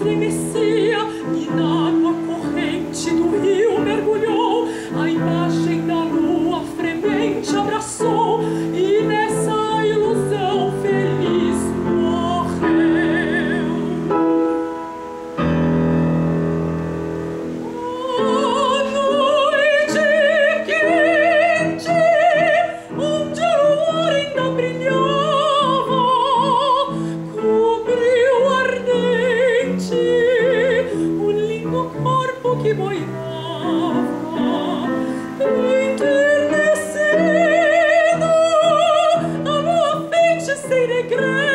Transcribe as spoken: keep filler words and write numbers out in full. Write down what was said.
estremecia e na água corrente do rio mergulhou. A imagem da lua fremente abraçou e nessa ilusão feliz morreu. A noite quente, onde a lua ainda brilhava, cobriu ardente o lindo corpo que boiava. Enternecido, a lua feiticeira e grande